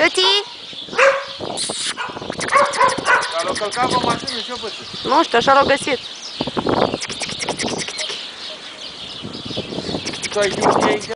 Pății! Dar l-o călca pe mașină și-o pății. Nu știu, așa l-au găsit. Tu ai știut ce e aici?